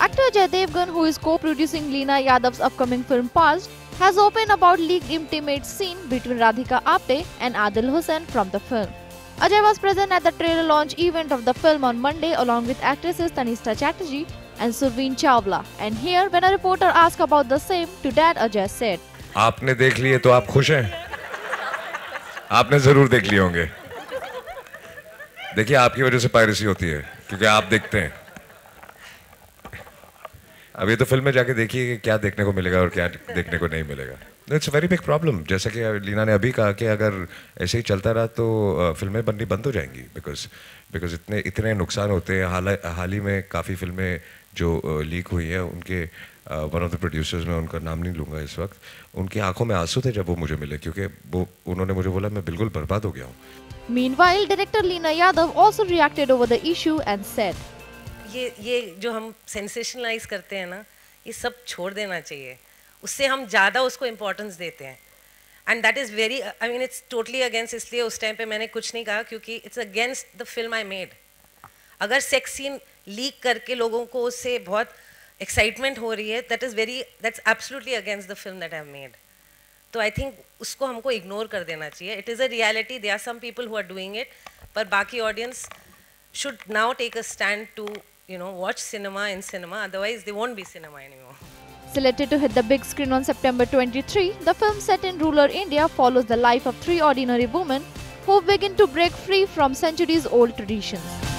Actor Ajay Devgan, who is co-producing Leena Yadav's upcoming film Past, has opened about leaked intimate scene between Radhika Apte and Adil Hussain from the film. Ajay was present at the trailer launch event of the film on Monday along with actresses Tanishta Chatterjee and Surveen Chawla. And here, when a reporter asked about the same, to that Ajay said, आपने देख लिए तो आप खुश हैं? आपने जरूर देख लिए होंगे। देखिए आपकी वजह से पायरेसी होती है क्योंकि आप देखते हैं। अब ये तो फिल्म में जाके देखिए कि क्या देखने को मिलेगा और क्या देखने को नहीं मिलेगा। It's a very big problem. जैसा कि लीना ने अभी कहा कि अगर ऐसे ही चलता रहा तो फिल्में बननी बंद हो जाएंगी बिकॉज इतने नुकसान होते हैं। हाल ही में काफ़ी फिल्में जो लीक हुई हैं उनके वन ऑफ द प्रोड्यूसर्स, मैं उनका नाम नहीं लूँगा इस वक्त, उनकी आंखों में आंसू थे जब वो मुझे मिले क्योंकि वो उन्होंने मुझे बोला मैं बिल्कुल बर्बाद हो गया हूँ। Meanwhile, director Leena Yadav also reacted over the issue and said, ये जो हम सेंसेशनलाइज करते हैं ना, ये सब छोड़ देना चाहिए। उससे हम ज़्यादा उसको इम्पोर्टेंस देते हैं and that is very, I mean it's totally against. इसलिए उस टाइम पे मैंने कुछ नहीं कहा क्योंकि it's against the film I made. अगर सेक्स सीन लीक करके लोगों को उससे बहुत एक्साइटमेंट हो रही है, that's absolutely against the film that I have made. तो आई थिंक उसको हमको इग्नोर कर देना चाहिए। It is a reality, there are some people who are doing it, पर बाकी audience should now take a stand to, watch cinema in cinema, otherwise they won't be cinema anymore. Selected to hit the big screen on September 23, the film set in rural India follows the life of three ordinary women who begin to break free from centuries-old traditions.